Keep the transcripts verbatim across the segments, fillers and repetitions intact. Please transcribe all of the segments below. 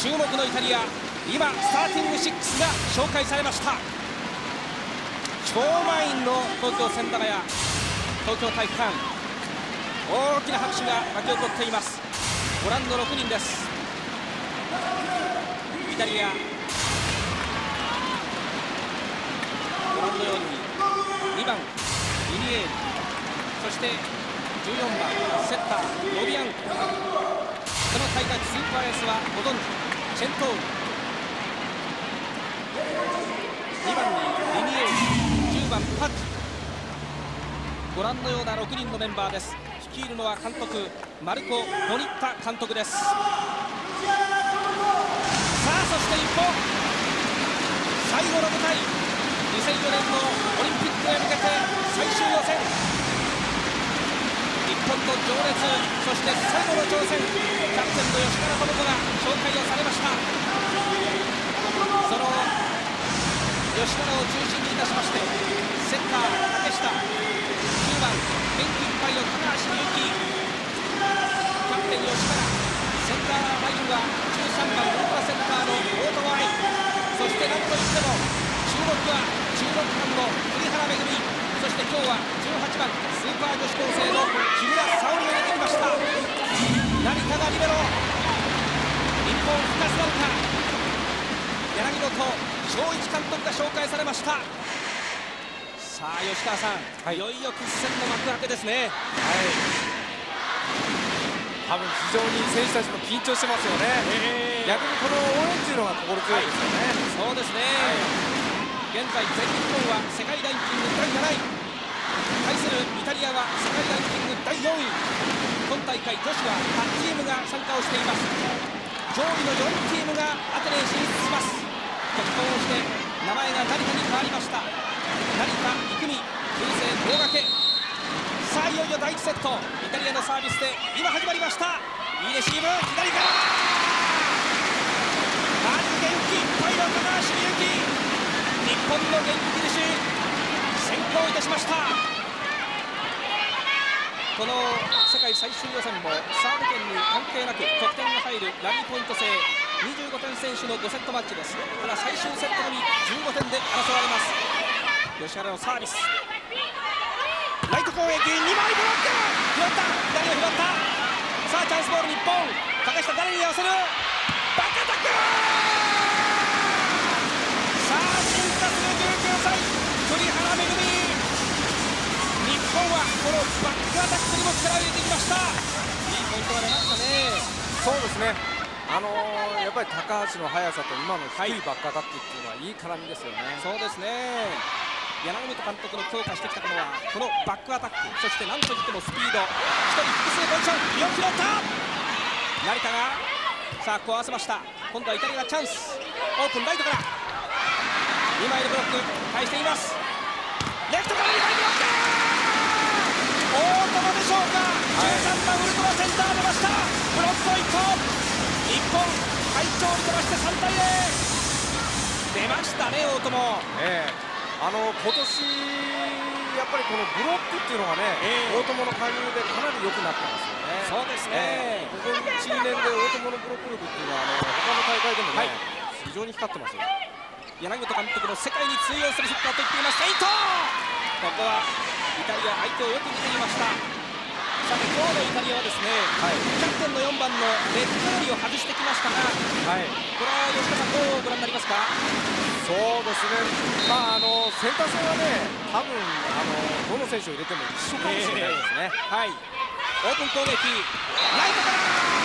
注目のイタリア、今スターティングシックスが紹介されました。超満員の東京千駄ヶ谷東京体育館、大きな拍手が沸き起こっています。ご覧のろくにんです。イタリア、ご覧のようににばんリニエール、そしてじゅうよんばんセッターロビアンコ、この大会スーパーエースはご存知チェントール、にばんにリニエール、じゅうばんパッチ、ご覧のようなろくにんのメンバーです。率いるのは監督マルコ・ボニッタ監督です。さあそして日本、最後の舞台、にせんよねんのオリンピックへ向けて最終予選、日本の情熱、そして最後の挑戦、キャプテンの吉原智子が紹介をされました。その吉原を中心にいたしまして、センター竹下、じゅうばん元気いっぱいの高橋美幸、キャプテン吉原、センターラインはじゅうさんばんウルトラセンターの大友愛、そしてなんといっても注目はじゅうろくばんの栗原恵、そして今日はじゅうはちばんスーパー女子高生の木村沙織が出てきました。成田がリベロ、日本復活なるか。柳本正一監督が紹介されました。さあ吉川さん、はい、いよいよ決戦の幕開けですね。はい、 多分非常に選手たちも緊張してますよね。えー、逆にこの応援っていうのが心強いですよね。 はい、そうですね。はい、現在全日本は世界ランキングだいなない、対するイタリアは世界ランキングだいよんい。今大会女子ははちチームが参加をしています。上位のよんチームがアテネへ進出します。結婚をして名前が成田に変わりました。成田育美、旧姓大掛。さあいよいよだいいちセット、イタリアのサービスで今始まりました。いいレシーブ、左からまず元気いっぱいの高橋美幸、日本の元気印先行いたしました。この世界最終予選もサーブ権に関係なく得点が入るラリーポイント制にじゅうごてん選手のごセットマッチです。ただ最終セットのみじゅうごてんで争われます。吉原のサービス、ライト攻撃、にまいブロック、拾った、左を拾った。さあチャンスボール日本、高下誰に合わせる、バックアタック、さあ進化するじゅうきゅうさい栗原恵、日本はこのバックアタックにも力を入れてきました。いいポイントが出ましたね。 そうですね、あのー、やっぱり高橋の速さと今の低いバックアタックっていうのはいい絡みですよね。 そうですね。柳本監督の強化してきたのはこのバックアタック、そしてなんといってもスピード、ひとり複数ポジション、よく拾った。成田がさあこう合わせました。今度はイタリアがチャンス、オープンライトからにまいでブロック返しています。レフトからにまいブロック、大友でしょうか。じゅうさんばんウルトラセンター出ました。ブロックポイント、日本快調に飛ばしてさんたいゼロ、出ましたね大友。 ええ、あの今年やっぱりこのブロックっていうのがね、えー、大友の加入でかなり良くなってますよね。 そうですね、 えー、ここいち、にねんで大友のブロック力っていうのはあの他の大会でもね、はい、非常に光ってますよ。 柳本監督の世界に通用するヒッターと言っていました。伊藤、ここはイタリア相手をよく見ていました。さて今日のイタリアはですね、はい、キャプテンのよんばんのレッドーリを外してきましたが、はい、これは吉川さんどうご覧になりますか。 そうですね、まああのセンター戦はね、多分あのどの選手を入れても一緒かもしれないですね。えー、はい、 オープン攻撃、ライトから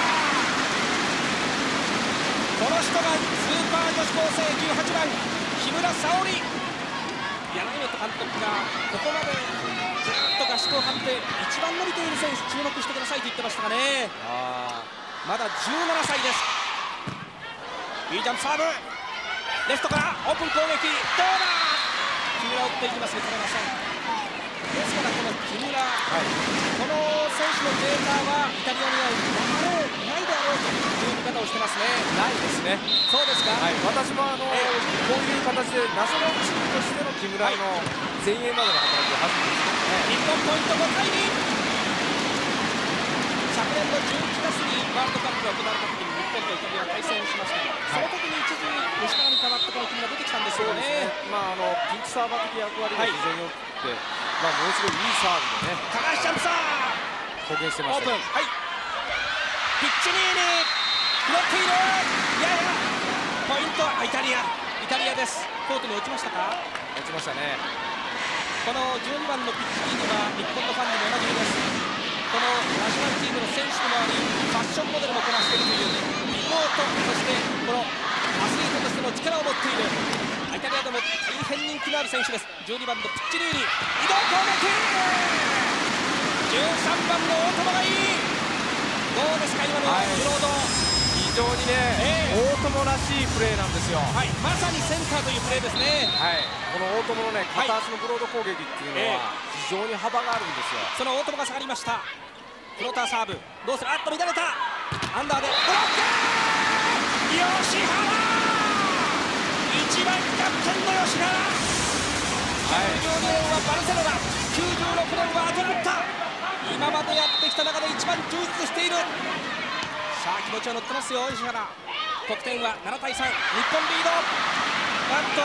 この人がスーパー女子高生じゅうはちばん木村沙織。柳本監督がここまでずっと合宿を張って一番伸びている選手注目してくださいと言ってましたがね。あまだじゅうななさいです。いいジャンプサーブ、レフトからオープン攻撃、どうだ、木村を追っていきますが取れません。ですからこの木村、はい、この選手のデータはイタリアにはないであろうという見方をしてますね。 ないですね。 そうですか。 はい、私もあの、えー、こういう形でナショナルチームとしての木村の前衛などの働きを初めてですね。 日本ポイントごたいに。さあ年のじゅういちがつにワールドカップが行われた時に日本とイタリアは対戦しましたが、その時に一時吉川に代わってこの国が出てきたんですよね。 まああのピンチサーバー的役割が非常に良くて、まあものすごいいいサーブでね、 高橋ジャンプサー貢献してまオープン、 したよ。 はい、ピッチニーに拾っている、いやいやポイントはイタリア、イタリアです。コートに落ちましたか。 落ちましたね。 このじゅうにばんのピッチニーには日本のファンにもおなじみです。このナショナルチームの選手でもあり、ファッションモデルもこなしているというリポート、そしてこのアスリートとしての力を持っているイタリアでも大変人気のある選手です。じゅうにばんのピッチニーに移動攻撃、じゅうさんばんの大友がいい。どうですか今のブロード、はい、 非常にね、えー、大友らしいプレーなんですよ。 はい、まさにセンターというプレーですね。 はい、この大友のね片足のブロード攻撃っていうのは非常に幅があるんですよ。 その大友が下がりました。フローターサーブどうする、あっと乱れた、アンダーでブロック、吉原、いちばんキャプテンの吉原、きゅうじゅうにねんはバルセロナ、きゅうじゅうろくねんはアトランタ、今までやってきた中で一番充実している。さあ気持ちは乗ってますよ吉原。得点はななたいさん、日本リード。なんと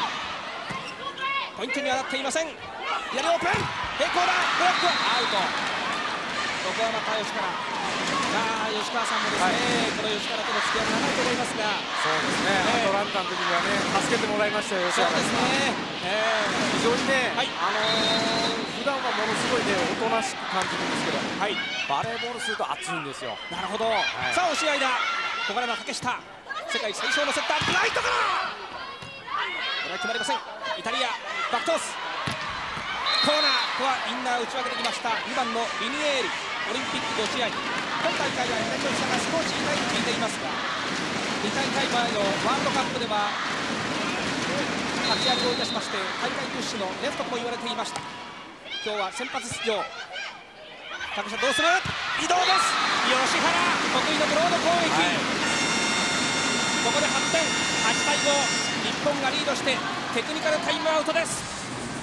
ポイントにはなっていません。左オープン、平行だ、ブロックアウト。ここはまた吉川、さあ吉川さんもですね、はい、この吉川との付き合い長いと思いますが、 そうですね、えー、アトランタの時にはね助けてもらいましたよ吉川。 そうですね、えー、 非常にね、はい、あのー、普段はものすごいねおとなしく感じるんですけど、はい、バレーボールすると熱いんですよ。なるほど、はい、さあ押し合いだ、小柄な竹下、世界最小のセッター、ライトからこれは決まりません。イタリアバックトスコーナー、ここはインナー打ち分けてきました。にばんのリニエーリ、オリンピックご試合、今大会は左の下が少し痛いと聞いていますが、にかい大会前のワールドカップでは活躍をいたしまして、大会屈指のレフトとも言われていました。今日は先発出場。高下どうする、移動です、吉原得意のブロード攻撃、はい、ここではってん、はちたいご、日本がリードしてテクニカルタイムアウトです。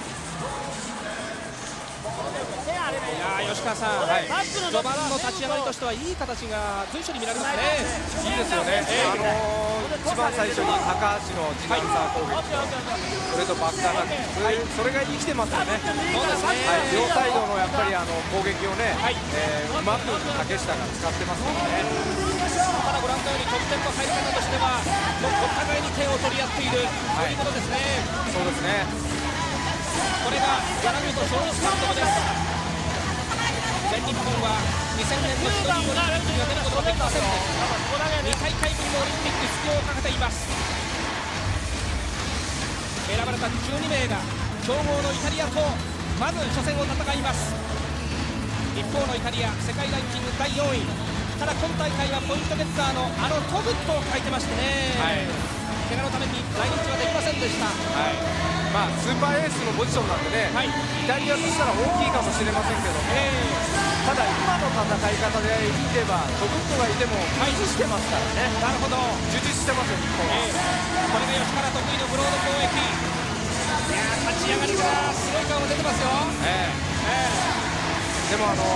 いや吉川さん、はい、序盤の立ち上がりとしてはいい形が随所に見られますね。 いいですよね、えー、あのー、一番最初に高橋のジナルサー攻撃、はい、それとバックアタック、それ、それが生きてますよね。そうですね、はい、両サイドのやっぱりあの攻撃をね、はい、えー、うまく竹下が使ってますよね。 ただご覧のように得点の入り方としてはもうお互いに点を取り合っている、はい、ということですね。 そうですね、 これが柳本正一監督です。全日本はにせんねんのシドニーオリンピックには出ることができませんで、にかいかいぶりのオリンピック出場をかけています。選ばれたじゅうにめいが強豪のイタリアとまず初戦を戦います。一方のイタリア、世界ランキングだいよんい、ただ今大会はポイントゲッターのあのトグットを書いてましてね、はい、怪我のために来日はできませんでした。はい、 まあ、スーパーエースのポジションなんでね、はい、イタリアとしたら大きいかもしれませんけども、えー、ただ今の戦い方でいけばトグットがいても配置してますからね。 なるほど、 充実してますよ日本は、えー、これが吉原得意のブロード攻撃。いや立ち上がりからすごい顔が出てますよ。えーえー、でもあの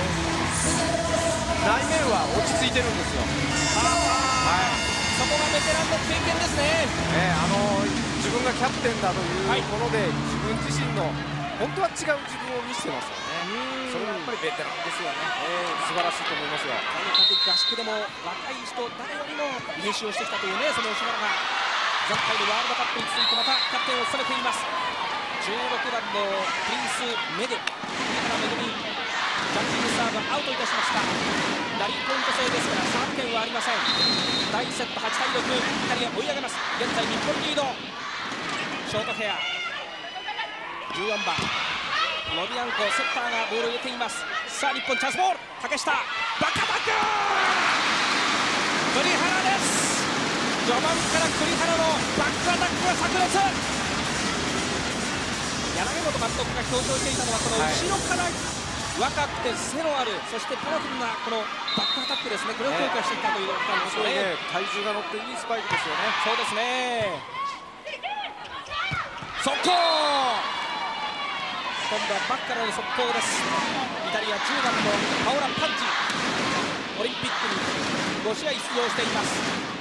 ー、内面は落ち着いてるんですよ。 はい、そこがベテランの経験ですね。 えー、あのー、自分がキャプテンだというもので、はい、自分自身の本当は違う自分を見せてますよね。それがやっぱりベテランですよね。えー、素晴らしいと思いますよ。 とにかく合宿でも若い人誰よりも練習をしてきたというね、その吉原が前回のワールドカップに続いてまたキャプテンを務めています。じゅうろくばんのプリンス・メデ、栗原恵、ジャンピングサーブアウトいたしました。ラリーポイント制ですからサーブ権はありません。だいいちセットはちたいろく、イタリア追い上げます。現在日本リード。ショートヘアじゅうよんばんロビアンコ、セッターがボールを入れています。さあ日本チャンスボール、竹下バックアタック、栗原です。序盤から栗原のバックアタックが炸裂。柳本監督が強調していたのはこの後ろから若くて背のある、そしてパワフルなこのバックアタックですね、これを強化していったということなんですよね。 体重が乗っていいスパイクですよね。 そうですね。速攻、 今度はバックからの速攻です。イタリアじゅうばんのパオラ・パンチ、オリンピックにご試合出場しています。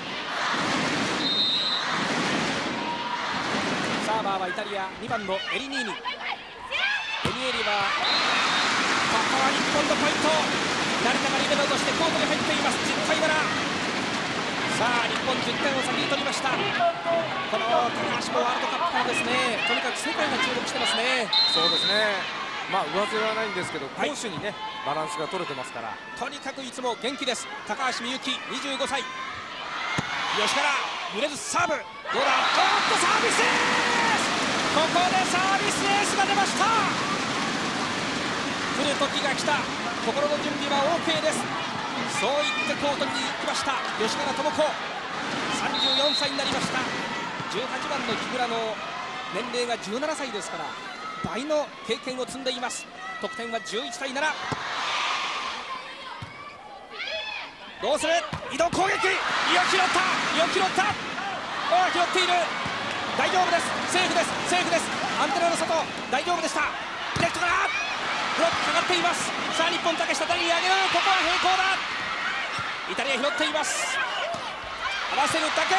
サーバーはイタリアにばんのエリニーニ。エニエリはここは日本のポイント。成田がリベロとしてコートに入っています。じゅったいなな。さあ日本じゅってんを先に取りました。この高橋もワールドカップからですね、とにかく世界が注目してますね。 そうですね、まあ上背はないんですけど、攻守にね、バランスが取れてますから、 とにかくいつも元気です。高橋美幸にじゅうごさい。吉から揺れずサーブ、どうだ、おっとサービスエース、ここでサービスエースが出ました。来る時が来た、心の準備は オーケー です。そう言ってコートに行きました吉原智子、さんじゅうよんさいになりました。じゅうはちばんの木村の年齢がじゅうななさいですから、倍の経験を積んでいます。得点はじゅういちたいなな。どうする、移動攻撃、よく拾った、よく拾った、ああ拾っている、大丈夫です、セーフです、セーフです。アンテナの外、大丈夫でした。レフトからブロックかかっています。さあ日本、竹下谷上げる、ここは平行だ。イタリア拾っています。合わせるだけ、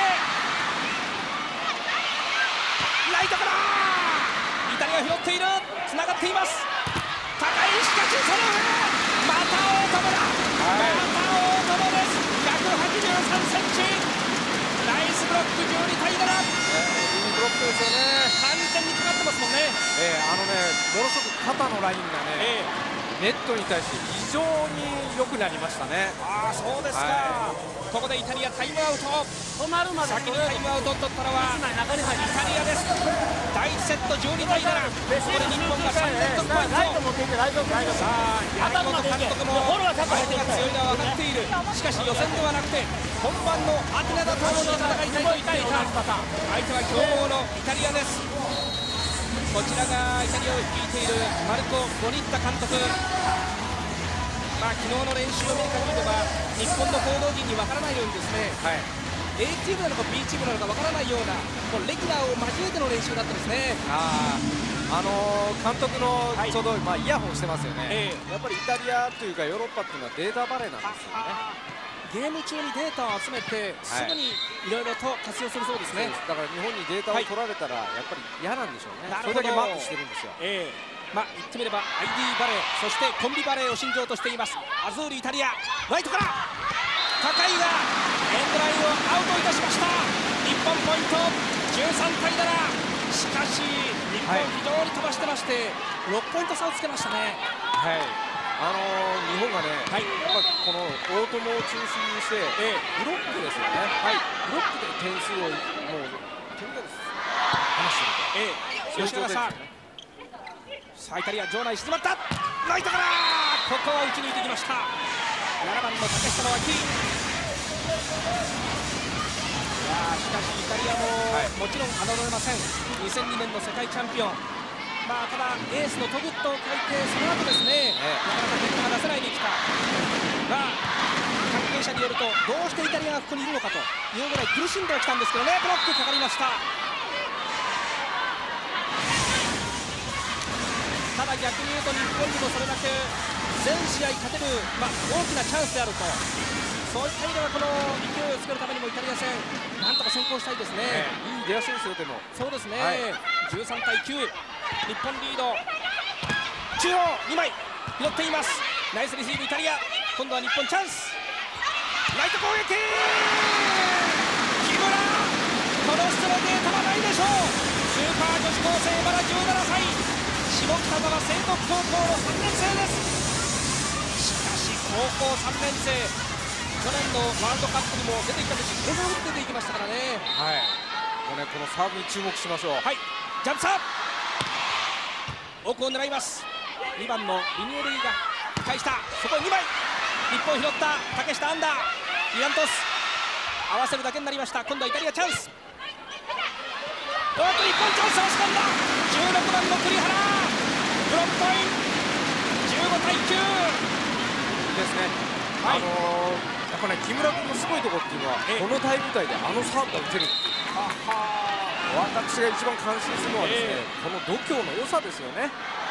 ライトからイタリア拾っている、つながっています。高い、しかしその上、また大友だ、はい、また大友です。ひゃくはちじゅうさんセンチ、ナイスブロック、じゅうにたいなな。 いいブロックですよね。 完全にかかってますもんね。 えー、あのね、ものすごく肩のラインがね、えー、ネットに対して非常に良くなりましたね。 ああそうですか、はい、ここでイタリアタイムアウト、止まるまで先にタイムアウトを取ったのはイタリアです。だいいちセットじゅうにたいなな、ここで日本がさんれんぞくポイント。さあ山本監督も相手が強いのは分かっている。しかし予選ではなくて本番のアテネだと思って戦いたいと言っていた。相手は強豪のイタリアです。こちらがイタリアを率いているマルコ・ボニッタ監督。まあ昨日の練習を見る限りでは日本の報道陣に分からないようにですね、はい、A チームなのか B チームなのか分からないようなこうレギュラーを交えての練習だったんですね。 ああのー、監督のちょうど、はい、まあ、イヤホンしてますよね、えー、やっぱりイタリアというかヨーロッパっていうのはデータバレーなんですよね。 ゲーム中にデータを集めてすぐにいろいろと活用するそうですね。 だから日本にデータを取られたらやっぱり嫌なんでしょうね、はい、それだけマークしてるんですよ。えー、まあ言ってみれば アイディー バレー、そしてコンビバレーを信条としていますアズールイタリア。ライトから高井がエンドラインをアウトいたしました。日本ポイントじゅうさんたいなな。しかし日本非常に飛ばしてまして、はい、ろくポイント差をつけましたね。はい、 あのー、日本がね、はい、やっぱこの大友を中心にして、えー、ブロックですよね、はい、ブロックで点数をもうとにかく離してると、えー、吉川さん、さあイタリア場内静まった、ライトからここは打ち抜いてきました。ななばんの竹下の脇、いやしかしイタリアも、はい、もちろん侮れません。にせんにねんの世界チャンピオン、まあただエースのトグッとを書いてその後ですね、ええ、なかなか結果が出せないできた。まあ関係者によるとどうしてイタリアがここにいるのかというぐらい苦しんではきたんですけどね。ブロックかかりました。ただ逆に言うと日本にもそれだけ全試合勝てる、まあ、大きなチャンスであると、そういった意味ではこの勢いをつけるためにもイタリア戦なんとか先行したいですね。ええ、いい出足ですよ。でもそうですね、はい、じゅうさんたいきゅう、日本リード。中央にまい拾っています。ナイスレシーブイタリア。今度は日本チャンス。ライト攻撃、木村、このストレートはないでしょう。スーパー女子高生、まだじゅうななさい、下北沢成徳高校のさんねん生です。しかし高校さんねん生、去年のワールドカップにも出てきた時これを打って出ていきましたからね。 はい、もうね、このサーブに注目しましょう。 はい、ジャンプサーブ、奥を狙います。にばんのリニエルイが返した、そこにまい日本拾った。竹下アンダー、イラントス合わせるだけになりました。今度はイタリアチャンス。おっと日本チャンスを押し込んだ。じゅうろくばんの栗原、ブロックポイント、じゅうごたいきゅうですね。はい、あのー、やっぱね、木村君のすごいところっていうのは、この大舞台であのサーブが打てるっていう。はは、私が一番感心するのはですね、えー、この度胸の良さですよね。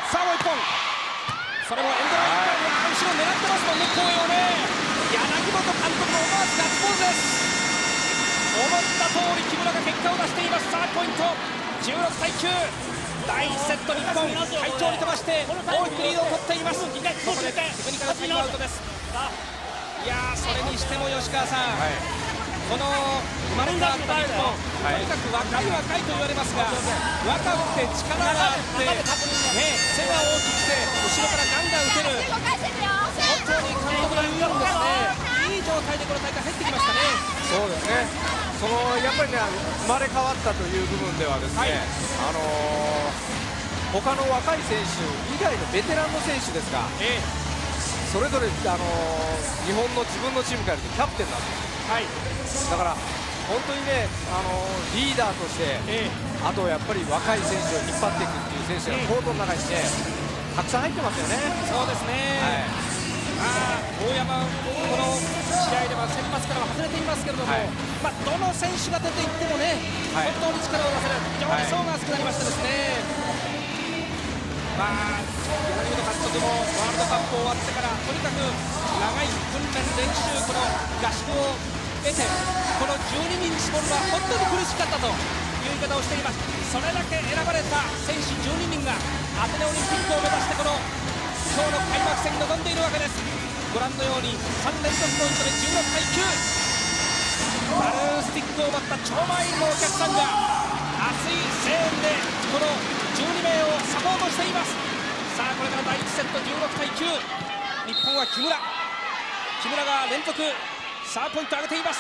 さあもういっぽん、それもエンドラインから後ろ狙ってますもんね、後衛をね。柳本監督の思わずガッツポーズです。思った通り木村が結果を出しています。さあポイントじゅうろくたいきゅう、だいいちセット日本快調に飛ばして大きくリードを取っています。ここでテクニカルタイムアウトです。いやー、それにしても吉川さん、はい、この生まれ変わった日本、はい、とにかく若い若いと言われますが、若くて力があって、ね、背が大きくて後ろからガンガン打てる、本当に監督の言うようにですね、いい状態でこの大会入ってきましたね。 そうですね、そのやっぱりね、生まれ変わったという部分ではですね、はい、あのー、他の若い選手以外のベテランの選手ですが、ええ、それぞれ、あのー、日本の自分のチームからキャプテンなんです、はい、だから本当にね、あのー、リーダーとして、ええ、あとやっぱり若い選手を引っ張っていくっていう選手がコートの中にね、たくさん入ってますよね。 そうですね、はい、あ大山、この試合では先発からは外れていますけれども、はい、まあ、どの選手が出ていってもね、はい、本当に力を出せる、非常に層が厚くなりましたですね。はい、まあ、柳本監督もワールドカップ終わってからとにかく長い訓練、練習、この合宿を得て、このじゅうににんに絞るのは本当に苦しかったという言い方をしています。それだけ選ばれた選手じゅうににんがアテネオリンピックを目指してこの今日の開幕戦に臨んでいるわけです。ご覧のようにさん連続ポイントでじゅうろくたいきゅう、バルーンスティックを持った超満員のお客さんが熱い声援でこのじゅうにめいをサポートしています。さあこれからだいいちセットじゅうろくたいきゅう、日本は木村木村が連続さあポイント上げています。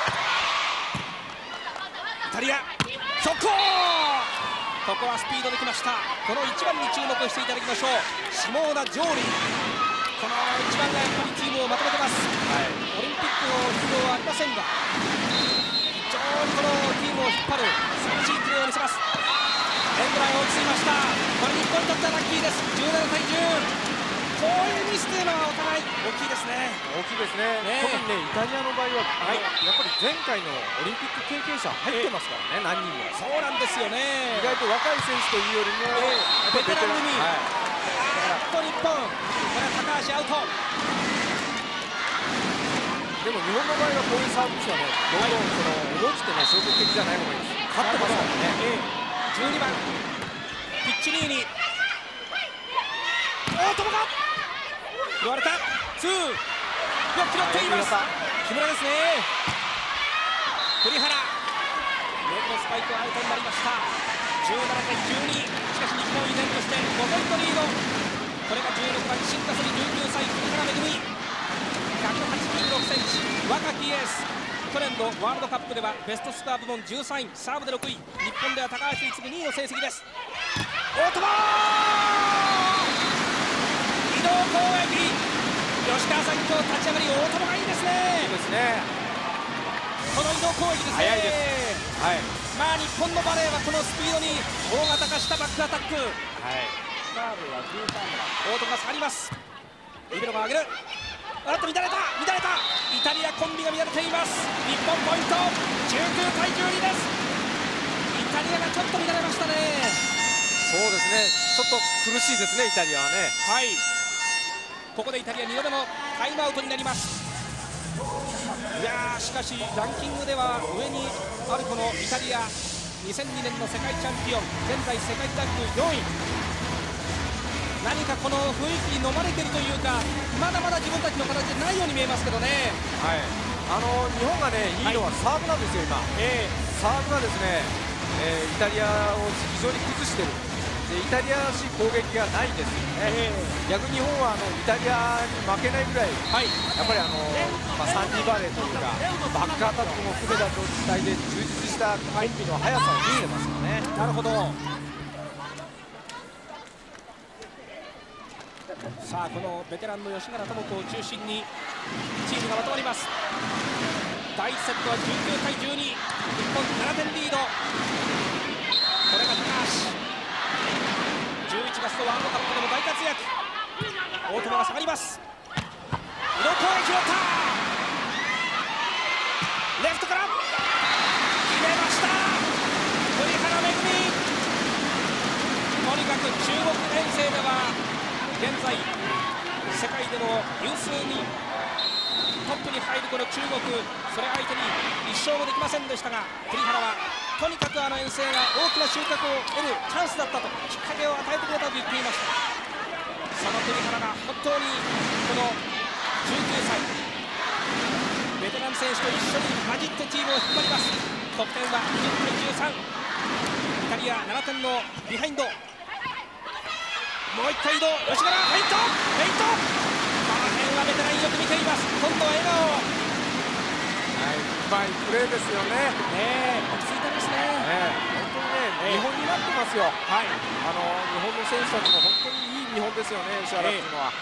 イタリア速攻、ここはスピードできました。このいちばんに注目していただきましょう。シモーナ・ジョーリー、このいちばんがやっぱりチームをまとめてます、はい、オリンピックの出場はありませんが非常にこのチームを引っ張る素晴らしいプレーを見せます。エンドラインを落ち着いました。これ日本にとってはラッキーです。じゅうななたいじゅう、こういうミスというのはお互い大きいですね。大きいですね、ね、特にね、イタリアの場合は、はい、やっぱり前回のオリンピック経験者入ってますからね、何人も。そうなんですよね。意外と若い選手というよりも、えー、ベテラン組、はい、あーっと日本、これは高橋アウト。でも日本の場合はこういうサービスはね、どんどんその思い切ってね、消極的じゃない方がいいです。勝ってますからね。じゅうにばんピッチリーニ、大友が拾われた、ツー、よく拾っています。木村ですね。栗原、レフトスパイクアウトになりました。じゅうななたいじゅうに、しかし日本依然としてごポイントリード。これがじゅうろくばん、新加瀬にじゅうきゅうさい、栗原恵、ひゃくはちじゅうろくセンチ、若きエース。去年のワールドカップではベストスコア部門じゅうさんい、サーブでろくい、日本では高橋に次ぐにいの成績です。大友、移動攻撃、吉川さん、今日立ち上がり大友がいいですね。いいですね、この移動攻撃ですね。早いです、はい、まあ日本のバレーはこのスピードに大型化したバックアタック、はい、サーブはじゅうさんばん、大友が下がります。リベロが上げる、あっと乱れた乱れた、イタリアコンビが乱れています。日本ポイントじゅうきゅうたいじゅうにです。イタリアがちょっと乱れましたね。そうですね、ちょっと苦しいですね、イタリアはね。はい、ここでイタリアにどめのタイムアウトになります。いやー、しかしランキングでは上にあるこのイタリア、にせんにねんの世界チャンピオン、現在世界ランクよんい、何かこの雰囲気に飲まれているというか、まだまだ自分たちの形でないように見えますけどね。はい、あの日本がね、いいのはサーブなんですよ、今、えー、サーブがですね、えー、イタリアを非常に崩している。でイタリアらしい攻撃がないですよね、えー、逆に日本はあのイタリアに負けないぐらい、はい、やっぱりあの、まあ、サンディバレーというかバックアタックも含めた状態で充実したコンビの速さを見せてますよね。なるほど。さあこのベテランの吉原智子を中心にチームがまとまります。だいいちセットはじゅうきゅうたいじゅうに、日本ななてんリード。これが高橋、じゅういちがつのワールドカップでも大活躍。大友が下がります。移動攻撃を打った、レフトから決めました、栗原恵。とにかく中国編成では現在世界でも有数にトップに入るこの中国、それ相手にいっ勝もできませんでしたが、栗原はとにかくあの遠征が大きな収穫を得るチャンスだったと、きっかけを与えてくれたと言っていました。その栗原が本当にこのじゅうきゅうさいベテラン選手と一緒に混じってチームを引っ張ります。得点はにじゅうたいじゅうさん、イタリアななてんのビハインド。もういっかい移動、吉原フェイントフェイント、この辺はベテランよく見ています。今度は笑顔。 はい、うまいプレーですよね。 ねえ、落ち着いてますね。 ね本当にね、見本になってますよ。はい、あの日本の選手たちも本当にいい見本ですよね、吉原っていうのは。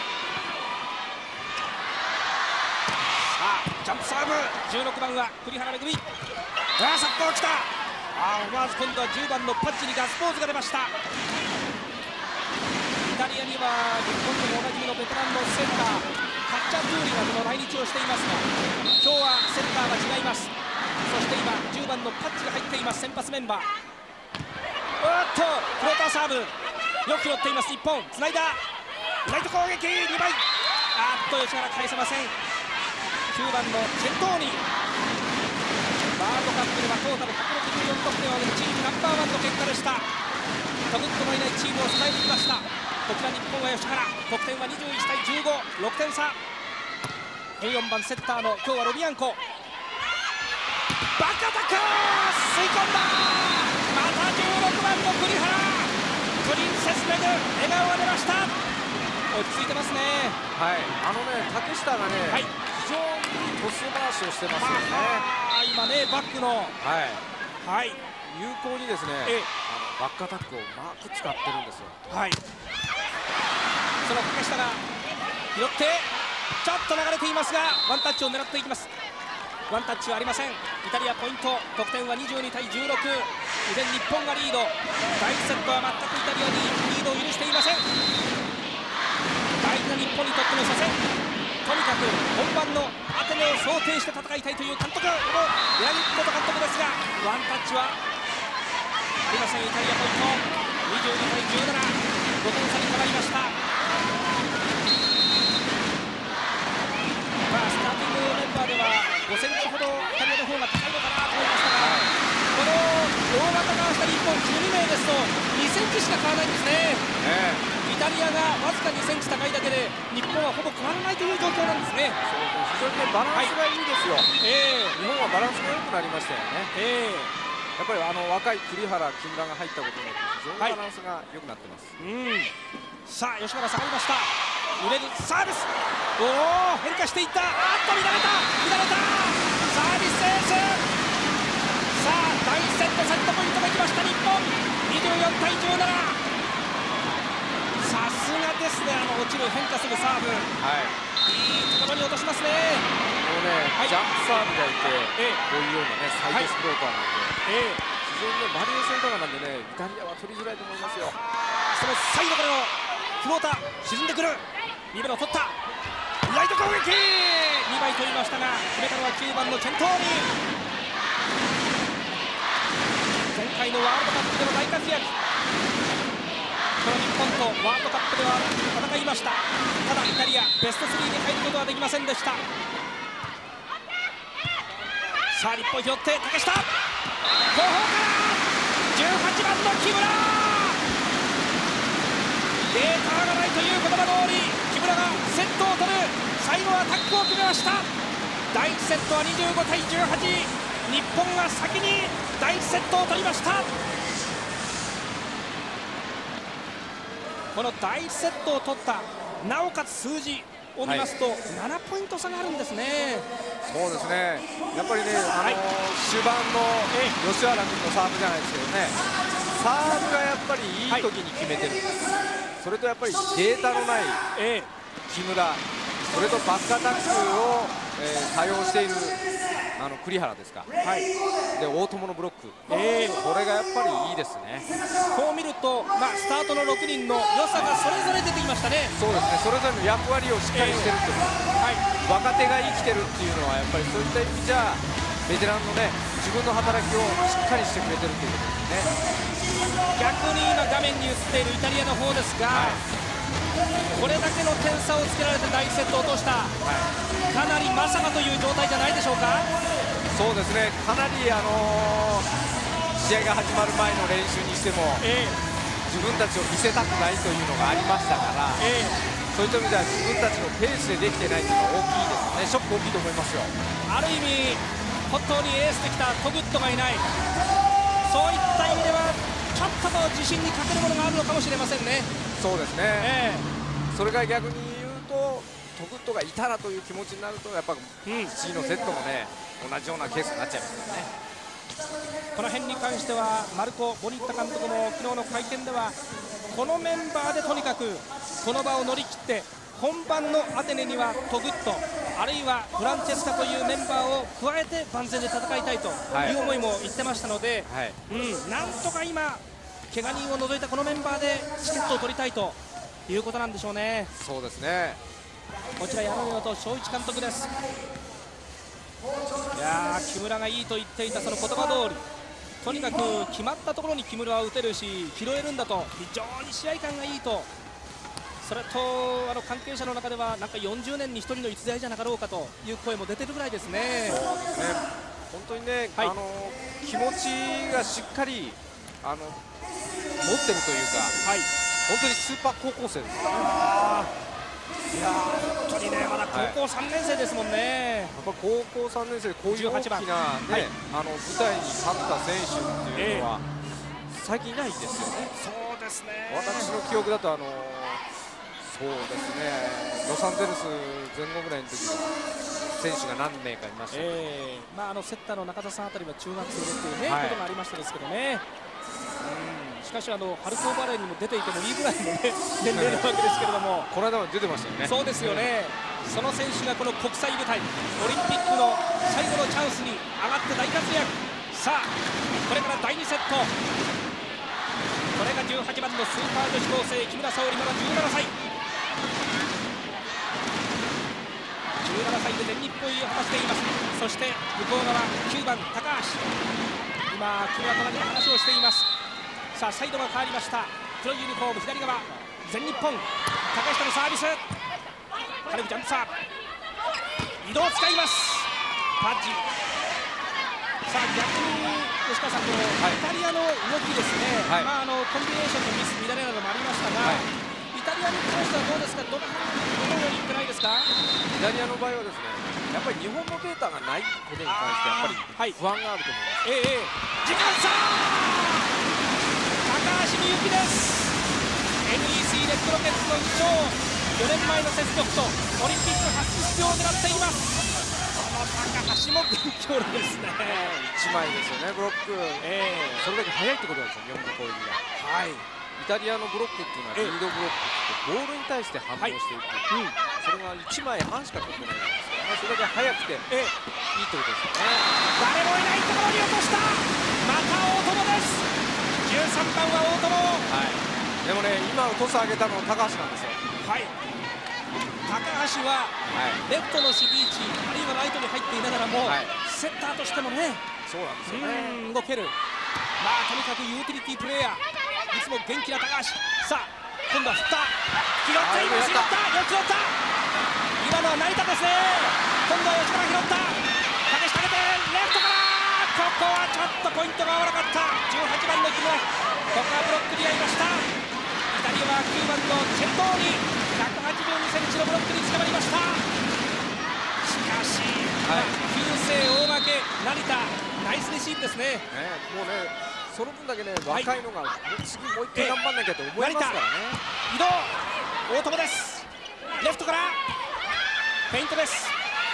さあ、ジャンプサーブ、じゅうろくばんは栗原恵。ああ、サッカー来た。ああ、思わず今度はじゅうばんのパッチにガッツポーズが出ました。イタリアには日本でもおなじみのベテランのセンターカッチャトゥーリがこの来日をしていますが、今日はセンターは違います。そして今じゅうばんのパッチが入っています、先発メンバー。おっとフローターサーブ、よく拾っています日本。つないだライト攻撃にばい、あーっと吉原返せません。きゅうばんのチェントーニ、ワールドカップではトータルひゃくろくじゅうよん得点を挙げるチームナンバーワンの結果でした。トグッともいないチームを支えてきました。こちら日本は吉原、得点はにじゅういちたいじゅうご、ろくてん差。じゅうよんばんセッターの今日はロビアンコ、バックアタック、吸い込んだ。またじゅうろくばんの栗原、プリンセスメグ、笑顔が出ました。落ち着いてますね。 はい、あのね、竹下がね、はい、非常にトス回しをしてますよね。 あ今ね、バックの、 はい、 はい、 有効にですね、えあのバックアタックをうまく使ってるんですよ。はい、 その竹下が拾ってちょっと流れていますが、ワンタッチを狙っていきます。ワンタッチはありません。イタリアポイント、得点はにじゅうにたいじゅうろく、依然日本がリード。第いちセットは全くイタリアにリードを許していません。大事な日本にとっての初戦、とにかく本番のアテネを想定して戦いたいという監督の柳本監督ですが、ワンタッチはありません。イタリアポイントにじゅうにたいじゅうなな、ごてん差に変わりました。まあ、スターティングメンバーではごセンチほどイタリアの方が高いのかなと思いましたが、この大型化した日本じゅうにめいですとにセンチしか変わらないんですね。ね、イタリアがわずかにセンチ高いだけで日本はほぼ変わらないという状況なんですね。 非常に、ね、バランスがいいですよ。はい、えー、日本はバランスが良くなりましたよね。えー、やっぱりあの若い栗原、木村が入ったことによって非常にバランスが良くなってます。はい、うん、さあ吉原下がりました。揺れるサービス、おお変化していった。あっと乱れた乱れたサービスエース。さあだいいちセットセットポイントがきました日本、にじゅうよんたいじゅうなな。さすがですね、あの落ちる変化するサーブ、はい、いいところに落としますね。このね、はい、ジャンプサーブがいて、ええ、こういうようなねサイドスプローターなんで、はい、ええ、非常にねバリエーションとかなんでね、イタリアは取りづらいと思いますよ。そのサイドからのフローター沈んでくる、リベロを取った、ライト攻撃にばい取りましたが、決めたのはきゅうばんのチェントーニ。前回のワールドカップでの大活躍、この日本とワールドカップでは戦いました。ただイタリアベストスリーに入ることはできませんでした。さあ日本拾って竹下、後方からじゅうはちばんの木村、データがないという言葉通り木村がセットを取る、最後はタックを決めました。だいいちセットはにじゅうごたいじゅうはち、日本が先にだいいちセットを取りました。このだいいちセットを取った、なおかつ数字を見ますと、はい、ななポイント差があるんですね。そうですね、やっぱりね、あのーはい、終盤の吉原君のサーブじゃないですけどね、サーブがやっぱりいい時に決めてるんです、はい、それとやっぱりデータのない木村、それとバックアタックを、えー、多用しているあの栗原ですか、はい、で大友のブロック、えー、これがやっぱりいいですね。こう見ると、まあ、スタートのろくにんの良さがそれぞれ出てきましたね。そうですね、それぞれの役割をしっかりしてるってこと、えーはい、若手が生きてるっていうのはやっぱりそういった意味じゃベテランのね自分の働きをしっかりしてくれてるということですね。 逆に今画面に映っているイタリアの方ですが、はい、これだけの点差をつけられて第一セットを落とした、はい、かなりまさかという状態じゃないでしょうか。 そうですね、かなり、あのー、試合が始まる前の練習にしても、えー、自分たちを見せたくないというのがありましたから、えー、そういった意味では自分たちのペースでできてないというのは大きいですね。ショック大きいと思いますよ。 ある意味本当にエースできたトグッドがいない、そういった意味ではちょっと自信に欠けるものがあるのかもしれませんね。 そうですね、えー、それが逆に言うとトグッドがいたらという気持ちになるとやっぱ、うん、次のセットもね同じようなケースになっちゃいますよね。 この辺に関してはマルコ・ボニッタ監督も昨日の会見ではこのメンバーでとにかくこの場を乗り切って本番のアテネにはトグッドあるいはフランチェスカというメンバーを加えて万全で戦いたいという思いも言ってましたので、はい、うん、なんとか今怪我人を除いたこのメンバーでチケットを取りたいということなんでしょうね。 そうですね。 こちら山本翔一監督です。いやー、木村がいいと言っていたその言葉通り、とにかく決まったところに木村は打てるし拾えるんだと、非常に試合感がいいと、それとあの関係者の中ではなんかよんじゅうねんにひとりの逸材じゃなかろうかという声も出てるぐらいですね。 そうですね、本当にね、はい、あの気持ちがしっかりあの持ってるというか、はい、本当にスーパー高校生です。 あいや本当にね、まだ高校さんねん生ですもんね。 やっぱ高校さんねん生でこういう大きな、ね、はい、あの舞台に立った選手っていうのは、えー、最近いないんですよね。 そうですね、 私の記憶だとあのそうですね、ロサンゼルス前後ぐらいの時の選手が何名かいました、ね、 えーまあ、あのセッターの中田さんあたりは中学生でっていう、ね、はい、ことがありましたですけどね。うん、しかしあの春高バレーにも出ていてもいいぐらいの、ね、年齢なわけですけれども、 この間も出てましたよね。 そうですよね、その選手がこの国際舞台オリンピックの最後のチャンスに上がって大活躍。さあこれからだいにセット、これがじゅうはちばんのスーパー女子高生木村沙織、まだじゅうななさい、じゅうななさいで全日本入りを果たしています。そして向こう側きゅうばん高橋、今木村と同じ話をしています。さあサイドが変わりました。黒いユニフォーム左側全日本、高下のサービス、軽くジャンプサーブ、移動を使います、パッジ。さあ逆に吉川さん、このイタリアの動きですね、はい、まあ、あのコンビネーションのミス乱れなどもありましたが、はい、イタリアに関してはどうですか、どのようにいってないですか。 イタリアの場合はですね、やっぱり日本のデータがないことに関してやっぱり不安があると思います。 ええ、時間差、高橋美幸です。 エヌイーシー レッドロケッツの一勝、よねんまえの雪辱とオリンピック初出場を狙っています。この高橋も勉強ですね。 いちまいですよね、ブロック、えー、それだけ速いってことですよ、日本の攻撃が。はい、イタリアのブロックっていうのはリードブロックってボールに対して反応していく、はい、うん、それがいちまいはんしか取ってないんですよね。それだけ速くて、えー、いいってことですよね。 誰もいないところに落とした、また大友です。じゅうさんばんは大友、はい、 でもね、今トス上げたのは高橋なんですよ。 はい、高橋はレフトの守備位置、あるいはライトに入っていながらも、はい、セッターとしてもね、 そうなんですよね、 動ける、まあとにかくユーティリティプレーヤー、いつも元気な高橋。さあ今度は振った、拾っています、拾った、よく拾った、今のは成田ですね。今度は吉川拾った、竹下上げてレフトから、ここはちょっとポイントが合わなかった。じゅうはちばんの木村、ここはブロックに合いました。イタリアはきゅうばんのチェントーニ、ひゃくはちじゅうにセンチのブロックに捕まりました。しかし、はい、旧姓大負け成田、ナイスレシーブですね。ね、 もうね、その分だけね、若いのが、はい、次もう一回頑張んなきゃと思いますからね。 移動、大友です。レフトからフェイントです。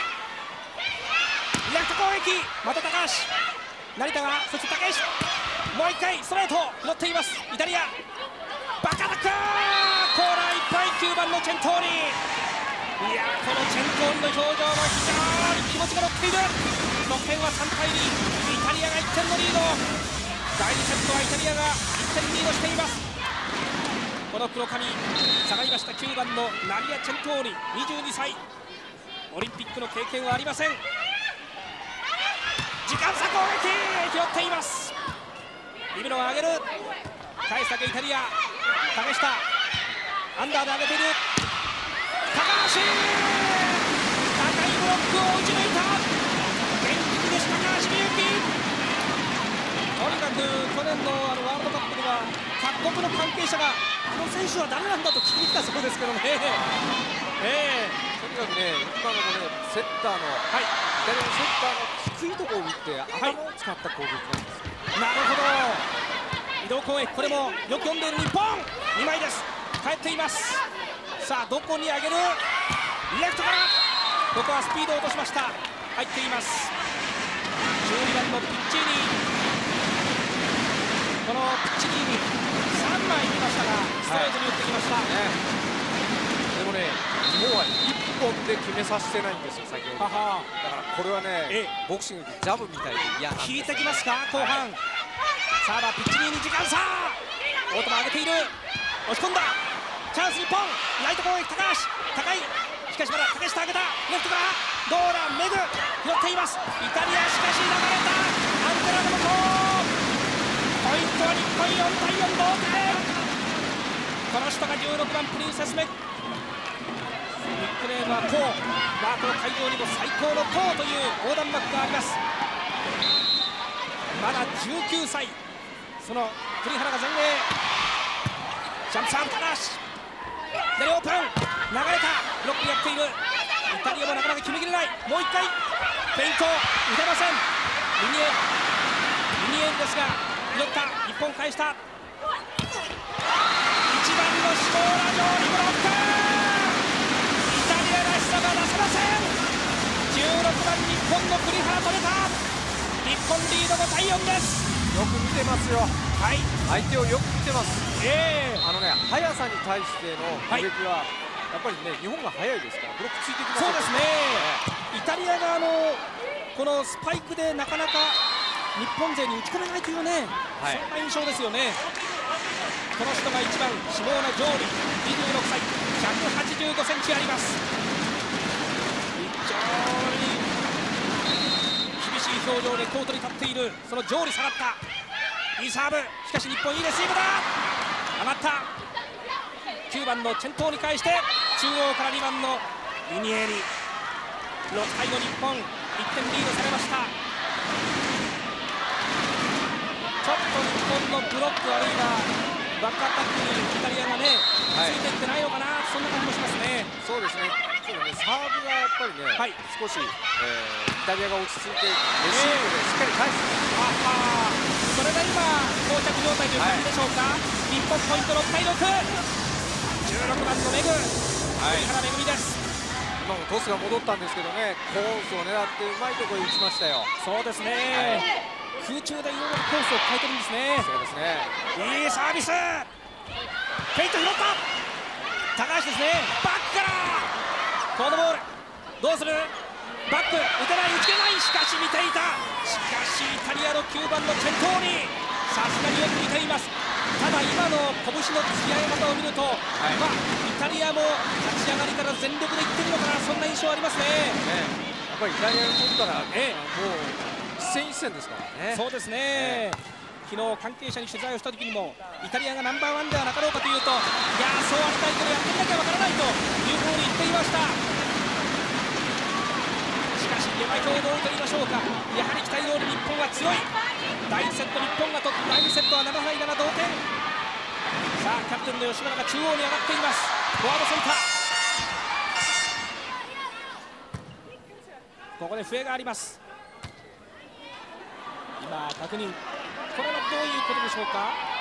レフト攻撃、また高橋、成田が、そして竹石、もう一回ストレート拾っています。イタリアバカダック、コーナーいっぱい、きゅうばんのチェントーニ、いやこのチェントーニの表情も非常に気持ちが乗っている。得点はさんたいに、イタリアがいってんのリード、だいにセットはイタリアがいってんリードしています。この黒髪下がりましたきゅうばんのナリア・チェントーニ、にじゅうにさい、オリンピックの経験はありません。 時間差攻撃拾っています。リベロが上げる、返すだけイタリア。竹下アンダーで上げている。高橋、高いブロックを打ち抜いた。元気でした高橋美幸。とにかく去年のあのワールドカップでは各国の関係者がこの選手は誰なんだと聞きに来たそうですけどね。えー、 とにかくね、今のもね、セッターの、はい、左のセッターの低いところを打って頭を使った攻撃なんです。 なるほど、移動攻撃、これもよく読んでいる日本。にまいです、帰っています。さあどこに上げる、レフトから、ここはスピードを落としました。入っています。じゅうにばんのピッチーニ、このピッチにさんまいいきましたがストレートに打ってきました、はいね、 でもね、日本はいっぽんで決めさせてないんですよ、先ほど。ははだからこれはね、ボクシングでジャブみたいで嫌なんですよ、ね、 効いてきますか、後半、はい、サーバーピッチに時間差、大友上げている、押し込んだ、チャンス日本、ライト攻撃、高橋、高い、しかしまだ竹下上げた、レフトからドーラン、メグ拾っています。イタリア、しかし流れた、アンテナの向こう、ポイントは日本よんたいよん、同点。この人がじゅうろくばんプリンセスメグ、ニックネームはコウ、まあ、この会場にも最高のコウという横断幕があります。まだじゅうきゅうさい、その栗原が前衛、ジャンプサーブ、高橋左オープン、流れた、ブロックやっているイタリアもなかなか決めきれない。もういっかいフェイント打てません。リニエリニエルですが拾った、日本返した。いちばんのシモーラ上にブロック、イタリアらしさが出せません。じゅうろくばん日本の栗原取れた。日本リードごたいよんです。 よく見てますよ、 はい、 相手をよく見てます。 えー、 あのね、速さに対しての攻撃は、はい、やっぱりね、日本が速いですから、ブロックついてきます。 そうですね、イタリアがあのこのスパイクでなかなか日本勢に打ち込めないというね、はい、そんな印象ですよね。この人がいちばん、シモーナ・ジョーリ、にじゅうろくさい、ひゃくはちじゅうごセンチあります。非常に厳しい表情でコートに立っている、そのジョーリ下がった、いいサーブ、しかし日本いいレシーブだ、上がった、きゅうばんのチェントーに返して、中央からにばんのリニエリ、ろくたいの日本、いってんリードされました。ちょっと日本のブロックあるいはバックアタックにイタリアがね、はい、ついていってないのかな、そんな感じもしますね。 そうですね、そうね、サーブがやっぱりね、はい、少し、えー、イタリアが落ち着いてレシーブでしっかり返す、えー、 あそれが今膠着状態という感じでしょうか、はい、日本ポイントろくたいろく、じゅうろくばんのメグ、栗原めぐみです。 今もトスが戻ったんですけどね、コースを狙ってうまいところに打ちましたよ。 そうですね、はい、空中でいろいろコースを変えてるんですね。 そうですね、 いいサービス、フェイント拾った、高橋ですね、バックからコードボール、どうする、バック打てない、打ち切れない、しかし見ていた、しかしイタリアのきゅうばんのチェントーニ、さすがによく見ています。ただ今の拳の突き上げ方を見ると、はい、まあ、イタリアも立ち上がりから全力でいってるのかな、そんな印象ありますね。 ね、やっぱりイタリアにとったら、ね、もう一戦一戦ですからね。 そうですね、ね、昨日関係者に取材をした時にもイタリアがナンバーワンではなかろうかというと、いやそうありたいけどやってみなきゃわからないというふうに言っていました。しかし下馬評どうと言いましょうか、やはり期待通り日本は強い。だいにセット日本が取ってだいにセットはななたいなな同点。さあキャプテンの吉村が中央に上がっています。フォワードセンター、ここで笛があります。今確認、これはどういうことでしょうか。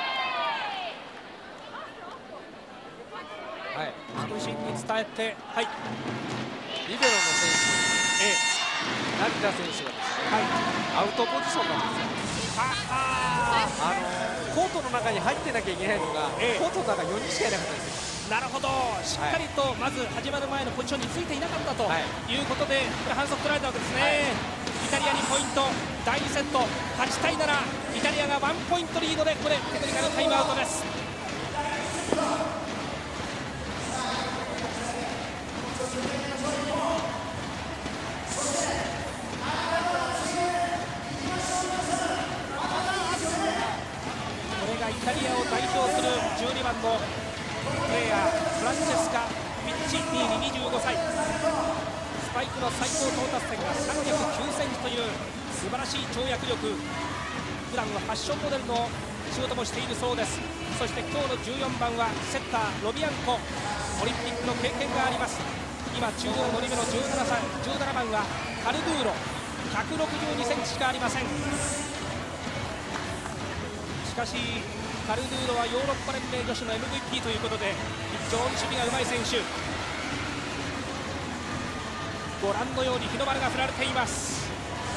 はい、福士に伝えて、はい、 リベロの選手、ええ、成田選手がですね、はい、アウトポジションなんですよ。あのコートの中に入ってなきゃいけないのが、ええ、コートの中よにんしかいなかったんですよ。 なるほど、しっかりとまず始まる前のポジションについていなかったということで、これ反則取られたわけですね。はい、イタリアにポイント、だいにセットはちたいなな、イタリアがワンポイントリードでここでテクニカルタイムアウトです。 タリアを代表するじゅうにばんのプレーヤーフランチェスカ・ピッチニーニにじゅうごさい、スパイクの最高到達点がさんびゃくきゅうセンチという素晴らしい跳躍力、普段はファッションモデルの仕事もしているそうです。そして今日のじゅうよんばんはセッターロビアンコ、オリンピックの経験があります。今中央のリベロじゅうななさいじゅうななばんはカルドゥーロ、ひゃくろくじゅうにセンチしかありません。しかしカルドゥーロはヨーロッパ連盟女子の エムブイピー ということで非常に守備がうまい選手。ご覧のように日の丸が振られています。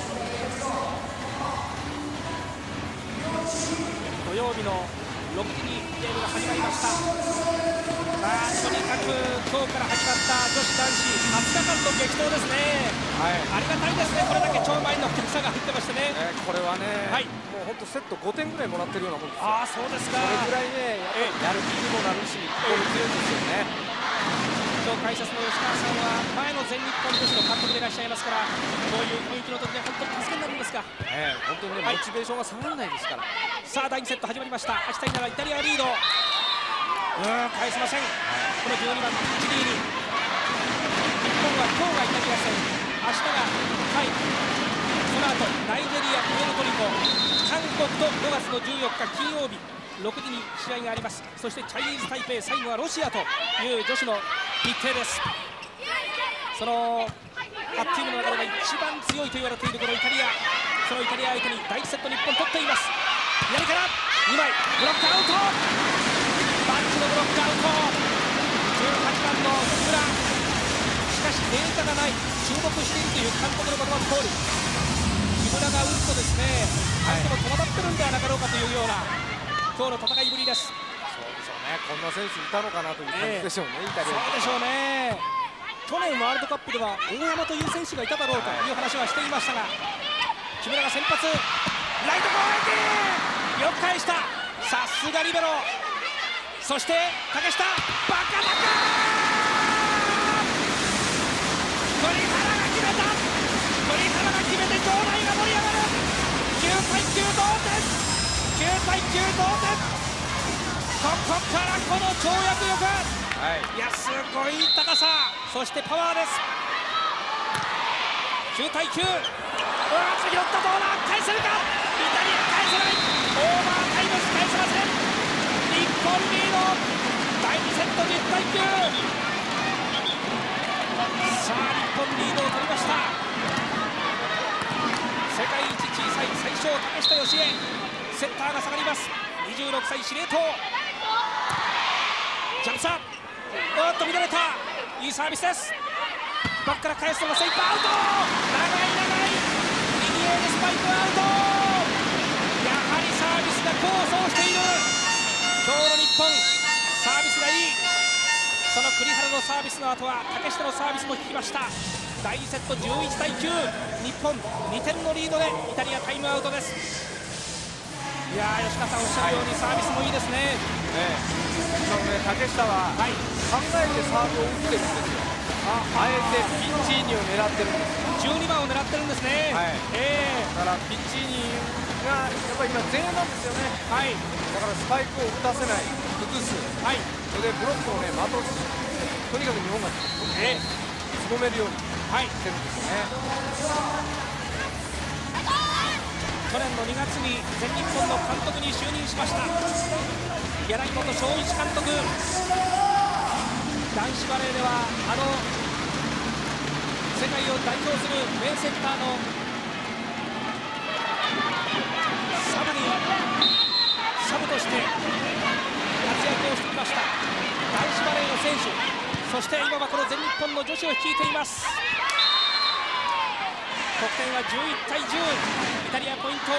土曜日のろくじにゲームが始まりました。まあ、とにかく今日から始まった女子男子はつかかんの激闘ですね、はい、ありがたいですね、これだけ超満員のお客さんが入ってましてね、 えー、これはね、はい、もう本当セットごてんぐらいもらってるようなもんですよ。ああ、そうですか。それぐらいね、やっぱりやる気にもなるし、心強いですよね。 今日解説の吉川さんは前の全日本女子の監督でいらっしゃいますから、こういう雰囲気の時に本当に助けになるんですが、 えー、本当にね、はい、モチベーションが下がらないですから。 さあだいにセット始まりました。はちたいななイタリアリード、うーん返せません、はい、このじゅうにばんピッチリーニ。日本は今日がイタリア戦、明日がタイ、その後ナイジェリア、プエルトリコ、韓国とごがつのじゅうよっか金曜日ろくじに試合があります。そしてチャイニーズ台北、最後はロシアという女子の日程です。そのはちチームの中では一番強いと言われているこのイタリア、そのイタリア相手にだいいちセット日本取っています。左からにまいブロックアウト、バッチのブロックアウト、じゅうはちばんの木村、しかしデータがない、注目しているという監督の言葉の通り、木村が打つとですね、相手も戸惑ってるんではなかろうかというような今日の戦いぶりです。 そうでしょうね、こんな選手いたのかなという感じでしょうね、えー、イタリア。 そうでしょうね。去年ワールドカップでは大山という選手がいただろうという話はしていましたが、木村が先発、ライト攻撃よく返した、さすがリベロ。そして竹下、バカバカ鳥原が決めた、鳥原が決めて場内が盛り上がる。きゅうたいきゅう同点、きゅうたいきゅう同点。ここからこの跳躍力、はい、いやすごい高さ、そしてパワーです。きゅうたいきゅう、うわー次寄ったボーラー返せるか、イタリア返せない、オーバータイム返せません。日本リード、だいにセットじゅったいきゅう、さあ日本リードを取りました。世界一小さい最小竹下佳江、セッターが下がります。にじゅうろくさい司令塔、ジャンプサー、おっと乱れた、いいサービスです。バックから返すのが精一杯、アウト、長い長い右へでスパイクアウト、やはりサービスが功を奏している。今日の日本サービスがいい。その栗原のサービスの後は竹下のサービスも効きました。だいにセットじゅういちたいきゅう、日本にてんのリードでイタリアタイムアウトです。いやー吉川さんおっしゃるように、はい、サービスもいいですね。 ええ、今のね竹下は、はい、考えてサーブを打ってるんですよ。あ, あえてピッチーニを狙ってるんです。 じゅうにばんを狙ってるんですね。はい、えー、 だからピッチーニがやっぱり今前衛なんですよね。はい、だからスパイクを打たせない、崩す、はい、それでブロックをね的す、とにかく日本がえー、すぼめるようにしてるんですよね。はい、 去年のにがつに全日本の監督に就任しました柳本正一監督、男子バレーではあの世界を代表する名セッターのサブにサブとして活躍をしてきました男子バレーの選手、そして今はこの全日本の女子を率いています。得点はじゅういちたいじゅう、イタリアポイント。日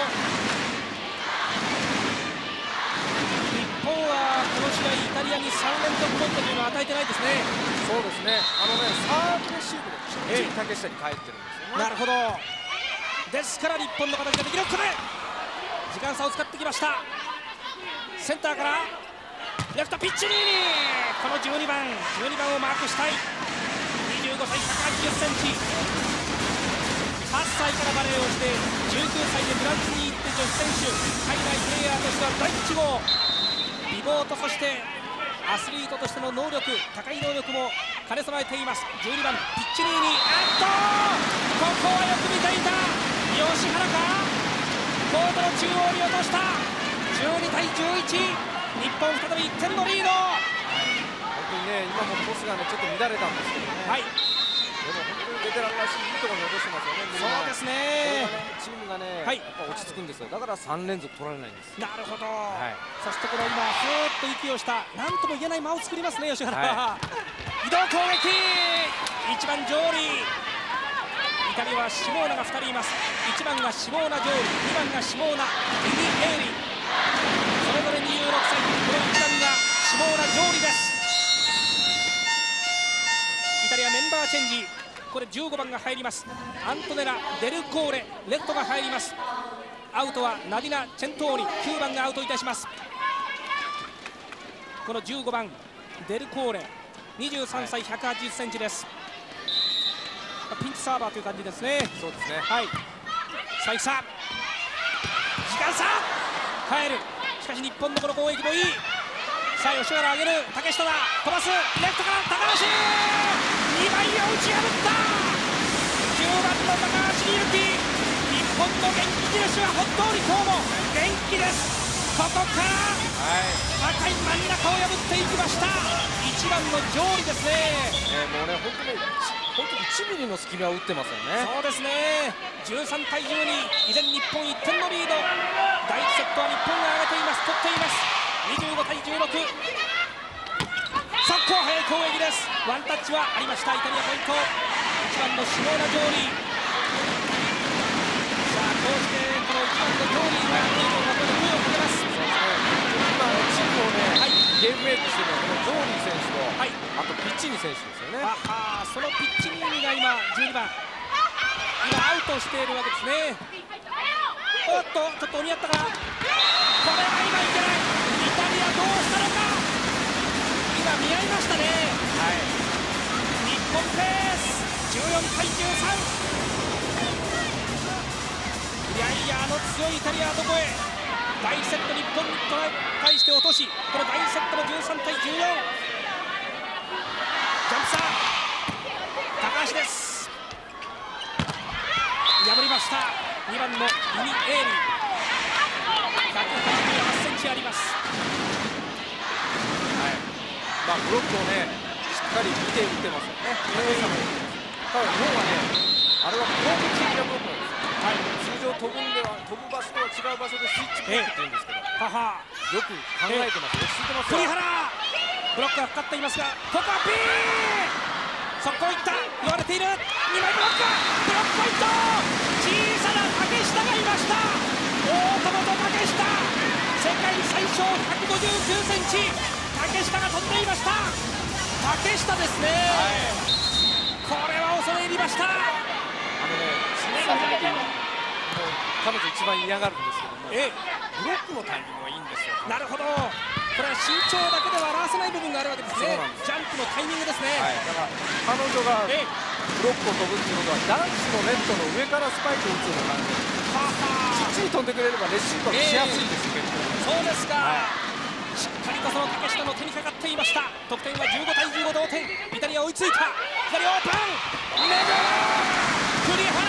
本はこの試合イタリアにさんれんぞくポイントというのを与えてないですね。 そうですね、あのねサーブレシーブできっちり竹下に返ってるんですよね。 なるほど、ですから日本の形ができる。ここで時間差を使ってきました。センターからレフトピッチリーニ、このじゅうにばんじゅうにばんをマークしたい。にじゅうごさい、ひゃくはちじゅっセンチ、はっさいからバレーをしてじゅうきゅうさいでフランスに行って女子選手、海外プレーヤーとしてはだいいち号、 美貌とそしてアスリートとしての能力、高い能力も兼ね備えています。じゅうにばんピッチリーに、あっとここはよく見ていた吉原か、コートの中央に落とした。じゅうにたいじゅういち、日本再びいってんのリード。 本当にね、今もトスがねちょっと乱れたんですけどね、はい、でも本当にベテランらしいいいところに落としてますよね。 そうですね、 チームがね、はい、やっぱ落ち着くんですよ。だからさん連続取られないんです。 なるほど、はい、そしてこの今ふーっと息をした何とも言えない間を作りますね吉原、はい、移動攻撃、いちばんジョーリー、イタリアはシモーナがふたりいます。いちばんがシモーナ・ジョーリ、にばんがシモーナ・リニ・エーリ、それぞれにじゅうろくさい、このいちばんがシモーナ・ジョーリです。イタリアメンバーチェンジ、これじゅうごばんが入ります。アントネラ・デルコーレ、レッドが入ります。アウトはナディナ・チェントーニ、きゅうばんがアウトいたします。このじゅうごばんデルコーレ、にじゅうさんさい、ひゃくはちじゅっセンチです。ピンチサーバーという感じですね。 そうですね、 はい、さあいさ時間差帰る、しかし日本のこの攻撃もいい。さあ吉原上げる、竹下だ、飛ばす、レフトから高橋、にばいを打ち破った。きゅうばんの高橋美幸、日本の元気印は本当に今日も元気です。ここから高い真ん中を破っていきました。いちばんのジョーリですね、 えー、もうね本当に本当にいちミリの隙間を打ってますよね。 そうですね、じゅうさんたいじゅうに、依然日本いってんのリード。だいいちセットは日本が上げています、取っています。にじゅうごたいじゅうろく、速攻速い攻撃です。ワンタッチはありました。イタリアポイント、いちばんのシモーナ・ジョーリー。さあこうしてこのいちばんのジョーリーが日本がここで声をかけます。 今のチームをね、はい、ゲームメイクしているのはこのジョーリー選手と、はい、あとピッチニ選手ですよね。 ははそのピッチニーニが今じゅうにばん、今アウトしているわけですね。おっとちょっと追いやったか、これは今いけない。イタリアどうしたのか、今見合いましたね、はい、日本ペースじゅうよんたいじゅうさん。いやいや、あの強いイタリアはどこへ。だいいちセット日本に対して落とし、このだいにセットのじゅうさんたいじゅうよん、ジャンプサー高橋です、破りました。にばんのリニ・エーリ、ひゃくはちじゅうはちセンチあります。 はい、まあ、ブロックをねしっかり見て打ってますよね。ただ日本はね、あれは攻撃的なブロックなんですよ。はい、通常飛ぶんでは飛ぶ場所とは違う場所でスイッチブロックって言うんですけど、ははよく考えてますよ、落ち着いてますよ。 栗原ブロックがかかっていますが、ここはピー速攻いった、言われているにまいブロック、ブロックポイント、小さな竹下がいました。大友と竹下、世界最小ひゃくごじゅうきゅうセンチ、竹下が飛んでいました。竹下ですね、はい、これは恐れ入りました。 あのね、小さい時にもう彼女一番嫌がるんですけども、えブロックのタイミングがいいんですよ。 なるほど、これは身長だけでは表せない部分があるわけですね。ジャンプのタイミングですね、 はい、だから彼女がブロックを飛ぶっていうことは男子のネットの上からスパイクを打つような感じで、きっちり飛んでくれればレシーブがしやすいんですよ、結構。 そうですか、はい、しっかりとその竹下の手にかかっていました。得点はじゅうごたいじゅうご同点、イタリア追いついた。左オープン、メグ栗原、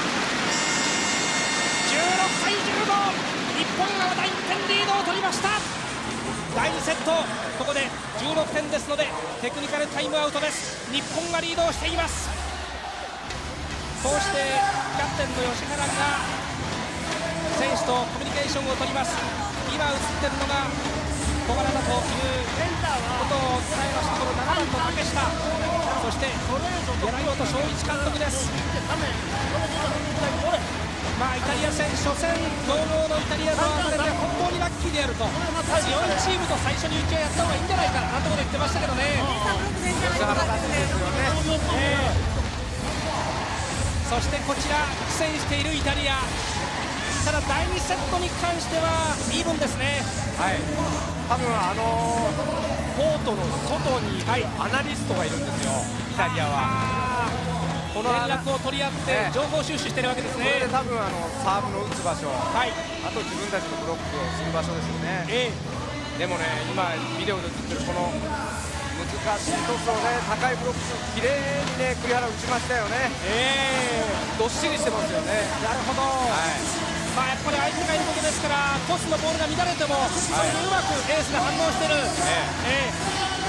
じゅうろくたいじゅうご、日本がまたいってんリードを取りました。だいにセット、ここでじゅうろくてんですのでテクニカルタイムアウトです。日本がリードをしています。こうしてキャプテンの吉原が選手とコミュニケーションを取ります。今映っているのが小柄だということを伝えましたこのななばんの竹下、そして柳本翔一監督です。まあイタリア戦初戦強豪のイタリアと当たれて本当にラッキーであると、強いチームと最初に打ち合いやった方がいいんじゃないかなところで言ってましたけどね。そしてこちら苦戦しているイタリア、ただだいにセットに関してはイーブンですね。 はい、多分あのー、コートの外にアナリストがいるんですよ、イタリアは。 この連絡を取り合って情報収集しているわけですね。 これで多分あのサーブの打つ場所、はい、あと自分たちのブロックをする場所ですよね。ええ、 でもね、今ビデオで映ってるこの難しいトスをね、高いブロック綺麗にね栗原打ちましたよね。えー、どっしりしてますよね。 なるほど、はい、まあやっぱり相手がいることですからトスのボールが乱れても、はい、それにうまくエースが反応してる、えーえ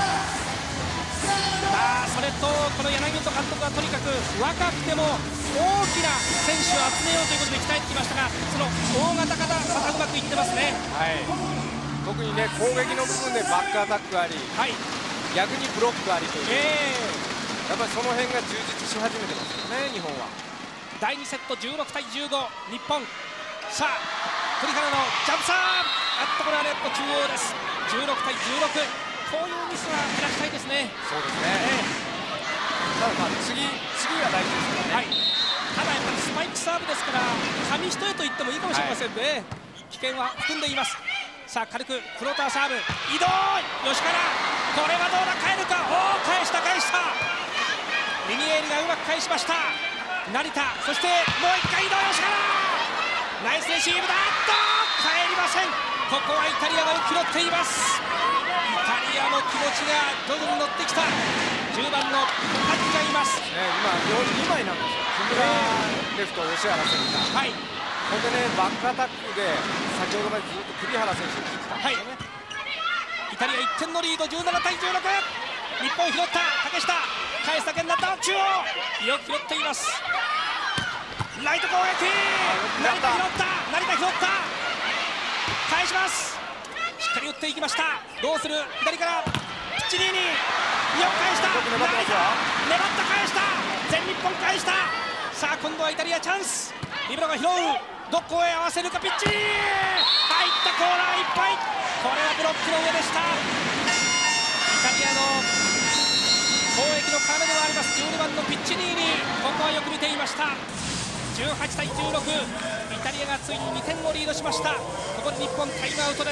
ー、まあそれとこの柳本監督はとにかく若くても大きな選手を集めようということで鍛えてきましたが、その大型からまたうまくいってますね。はい、 特にね攻撃の部分でバックアタックあり、はい、逆にブロックありという、えー、やっぱりその辺が充実し始めてますよね、日本は。 だいにセットじゅうろくたいじゅうご、日本。さあ栗原のジャンプサーブ、あっとこれはネット中央です。じゅうろくたいじゅうろく、こういうミスは減らしたいですね。 そうですね、えー、ただまあ次次が大事ですからね、はい、 ただやっぱりスパイクサーブですから紙一重と言ってもいいかもしれませんね、はい、危険は含んでいます。さあ軽くフローターサーブ移動、吉川これはどうだ、返るか、おお返した返した、リニエールがうまく返しました。成田、そしてもう一回移動、吉川ナイスレシーブだ、っと返りません。ここはイタリアが拾っています。イタリアの気持ちが徐々に乗ってきたじゅうばんのタッチがいます、 ね、今両にまいなんですよ、木村レフト、吉原センター、はい、ほんでねバックアタックで先ほどまでずっと栗原選手に来てたんですよね、 はい、イタリアいってんのリード、じゅうななたいじゅうろく、日本拾った、竹下返すだけになった、中央よく拾っています。ライト攻撃、成田拾った、成田拾った、返します。しっかり打っていきました。どうする、左からピッチリーによく返した、成田粘った返した、全日本返した。さあ今度はイタリアチャンス、リベロが拾う、どこへ合わせるか、ピッチリー入ったコーナーいっぱい、これはブロックの上でした。イタリアの攻撃の要ではありますじゅうにばんのピッチリーにここはよく見ていました。じゅうはちたいじゅうろく、イタリアがついににてんをリードしました。ここで日本タイムアウトです。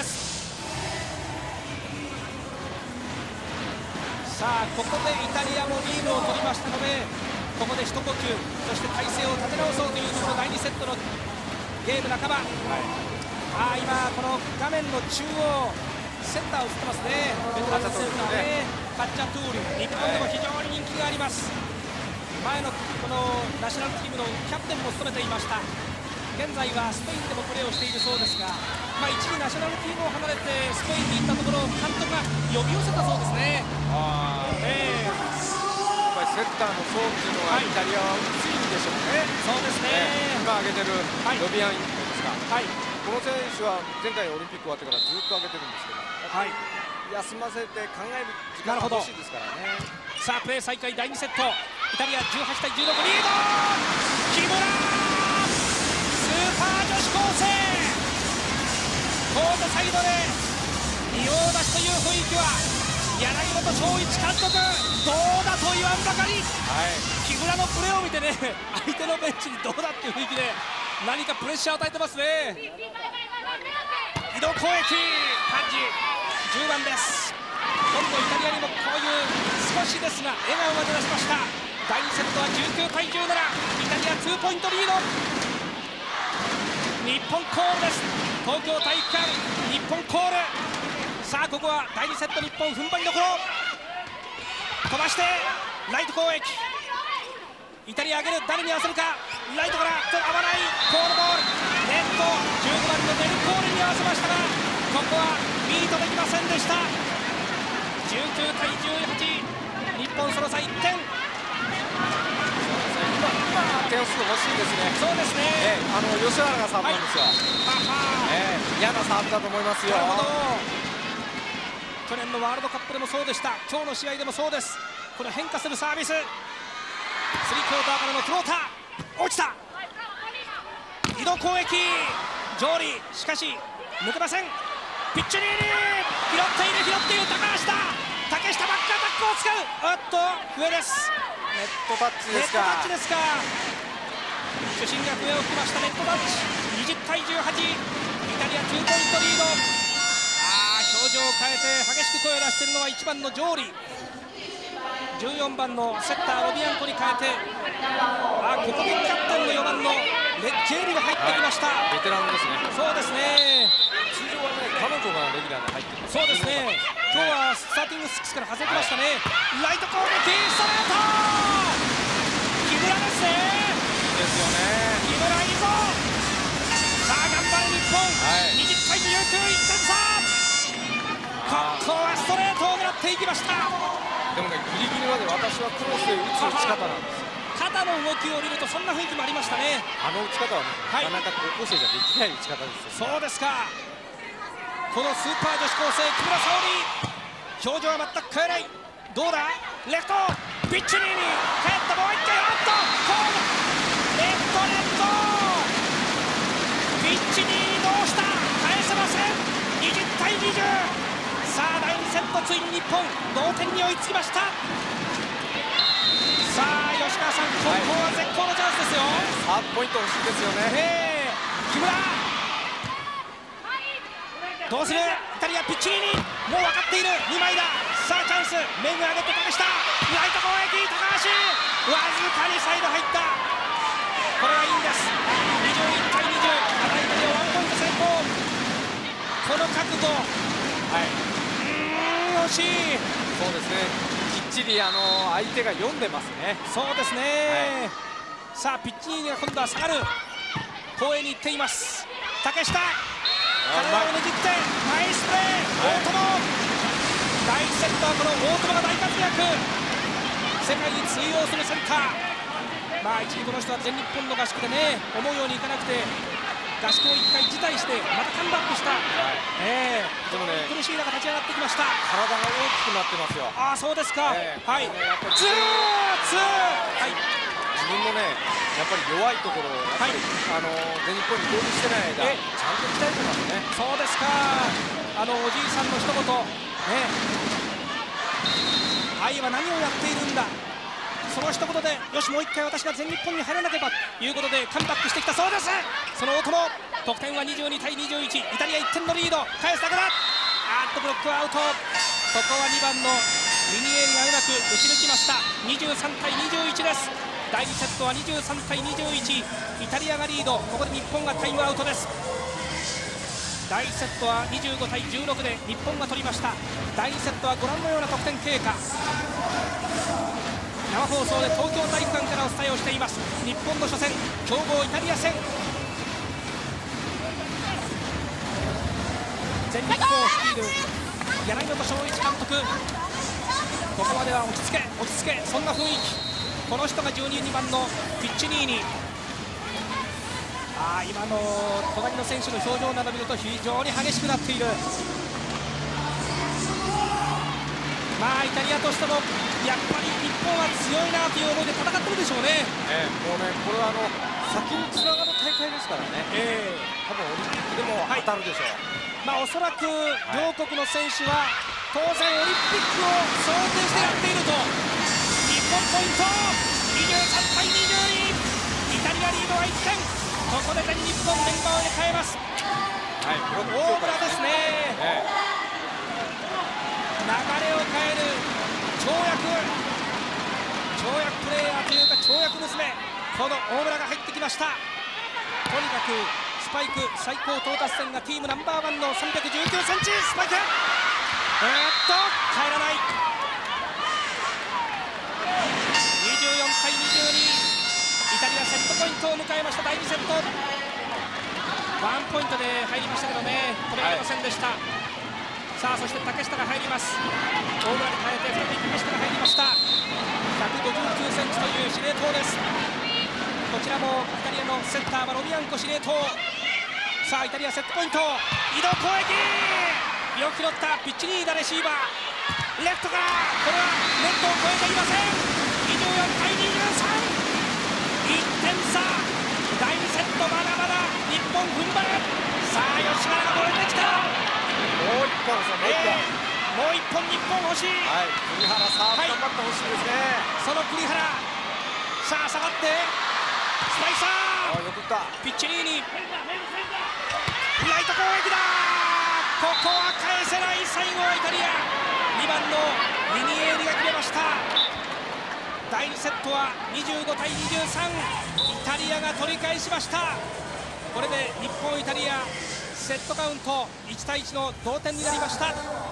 さあここでイタリアもリードを取りましたので、ここで一呼吸、そして体勢を立て直そうというこのだいにセットのゲーム半ば、はい、あ今この画面の中央センターを映ってますね、ベトナムセンターね、カッチャトゥール、日本でも非常に人気があります。前のこのナショナルチームのキャプテンも務めていました。現在はスペインでもプレーをしているそうですが、まあ、一時ナショナルチームを離れてスペインに行ったところ、監督が呼び寄せたそうですね。あ、えー、やっぱりセッターの層っていうのは、はい、イタリアは薄いんでしょうね。 そうですね、 えー、今挙げてるロビアンインですか、はい、この選手は前回オリンピック終わってからずっと挙げてるんですけど、はい、休ませて考える時間が欲しいですからね。 さあプレー再開だいにセット、イタリアじゅうはちたいじゅうろくリード、木村スーパー女子高生、コートサイドで仁王立ちという雰囲気は柳本昭一監督どうだと言わんばかり、はい、木村のプレーを見てね、相手のベンチにどうだっていう雰囲気で何かプレッシャーを与えてますね。移動攻撃パンチじゅうばんです。今度イタリアにもこういう少しですが笑顔が出だしました。だいにセットはじゅうきゅうたいじゅうなな、イタリアツーポイントリード、日本コールです。東京体育館日本コール。さあここはだいにセット日本踏ん張りどころ、飛ばしてライト攻撃、イタリア上げる、誰に合わせるか、ライトから合わない、コールボールネット、じゅうごばんのデルコールに合わせましたが、ここはミートできませんでした。じゅうきゅうたいじゅうはち、日本その差いってん。 点数欲しいですね。 そうですね、 えー、あの吉原がサーブなんですよ、はい、えー、嫌なサーブだと思いますよ。 なるほど、去年のワールドカップでもそうでした、今日の試合でもそうです。この変化するサービス、スリークォーターからのフローター、落ちた、移動攻撃、上里、しかし抜けません、ピッチリーに拾っている、拾っている高橋だ、竹下バックアタックを使う、おっと上です、 ネットタッチですか、 ネットタッチですか、主審が笛を吹きました。ネットタッチにじゅうたいじゅうはち、イタリアツーポイントリード。あー、表情を変えて激しく声を出しているのはいちばんのジョーリ、じゅうよんばんのセッターロビアンコに変えて、あー、ここでキャプテンのよばんのレッジェーリが入ってきました、 はい、ベテランですね。 そうですね、 通常はね、彼女がレギュラーで入ってますそうですね、今日はスターティングシックスから外れてましたね、ライト攻撃、ストレート、木村ですね、 いいですよね、 木村いいぞ、さあ頑張る日本、はい、にじゅうたいにじゅうきゅう、いってん差、ここはストレートを狙っていきました。 でもね、ギリギリまで私はクロスで打つ打ち方なんですよ。 肩の動きを見るとそんな雰囲気もありましたね。 あの打ち方はね、はい、なかなか高校生じゃできない打ち方ですよ、ね、 そうですか。このスーパー女子高生木村沙織、表情は全く変えない。どうだ、レフトピッチリーに帰った、もう一回、おっとホーム、レフトレフトピッチリーにどうした、返せません。にじゅうたいにじゅう、さあだいにセット、ついに日本同点に追いつきました。さあ吉川さん、ここは絶好のチャンスですよ。 さんポイント欲しいですよね。 えー、木村どうする、イタリアピッチリにもう分かっている、にまいだ、さあチャンス、メグ上げて竹下、ライト攻撃、高橋わずかにサイド入った、これはいいんです。にじゅういちたいにじゅう、ただイタリアワンポイント成功、この角度、はい、うーん惜しい。 そうですね、きっちりあの相手が読んでますね。 そうですね、はい、さあピッチリが今度は下がる後衛に行っています。竹下体をねじってナイスプレー、大友、だいいちセットはこの大友が大活躍、世界に通用するセンター、まあ一時この人は全日本の合宿でね思うようにいかなくて合宿をいっかい辞退してまたカムバックした、はい、えー、でもね苦しい中立ち上がってきました。 体が大きくなってますよ。 ああそうですか、えー、はい、ツーツー、はい、 自分のねやっぱり弱いところをやっぱり、はい、あの全日本に合流してない間ちゃんと鍛えてますね。 そうですか、あのおじいさんの一言ね、愛は何をやっているんだ、その一言でよしもう一回私が全日本に入らなければということでカムバックしてきたそうです。その大友、得点はにじゅうにたいにじゅういち、イタリアいってんのリード、返すだけだ、あーっとブロックはアウト、ここはにばんのミニエールがうまく打ち抜きました。にじゅうさんたいにじゅういちです。だいにセットはにじゅうさんたいにじゅういち、イタリアがリード、ここで日本がタイムアウトです。だいいちセットはにじゅうごたいじゅうろくで日本が取りました。だいにセットはご覧のような得点経過、生放送で東京体育館からお伝えをしています。日本の初戦、強豪イタリア戦、全日本を率いる柳本昭一監督、ここまでは落ち着け落ち着け、そんな雰囲気。この人がじゅうにばんのピッチニーニ、あ今の隣の選手の表情など見ると非常に激しくなっている。まあイタリアとしてもやっぱり日本は強いなという思いで戦ってるでしょうね。えー、もうねこれはあの先につながる大会ですからね、えー、多分オリンピックでも当たるでしょう。はい、まあおそらく両国の選手は当然オリンピックを想定してやっていると。日本ポイントにじゅうさんたいにじゅうに、イタリアリードはいってん、ここで全日本メンバーを入れ替えます。はい、大村ですね、ええ、流れを変える跳躍跳躍プレーヤーというか跳躍娘、この大村が入ってきました。とにかくスパイク最高到達点がチームナンバーワンのさんびゃくじゅうきゅうセンチ、スパイク、えー、っと帰らない。にじゅうよんたいにじゅうに、イタリアセットポイントを迎えました。だいにセットワンポイントで入りましたけどね、止められませんでした。はい、さあそして竹下が入ります。大村に変えて再び竹下が入りました。ひゃくごじゅうきゅうセンチという司令塔です。こちらもイタリアのセンターはロビアンコ司令塔。さあイタリアセットポイント、移動攻撃、よく拾ったピッチリーダーレシーバー、レフトからこれはネットを越えていません。にじゅうよんたいにじゅうさん、いってん差、だいにセットまだまだ日本踏ん張る。さあ吉原が越えてきた。 もういっぽんですよ、もういっぽん、えー、もういっぽん日本欲しい。 はい、栗原さん、はい、頑張ってほしいですね。 その栗原、さあ下がってスパイサー、 よく打ったピッチリーにライト攻撃だ。ここは返せない。最後はイタリアにばんのミニエールが決めました。だいにセットはにじゅうごたいにじゅうさん、イタリアが取り返しました。これで日本イタリアセットカウントいちたいいちの同点になりました。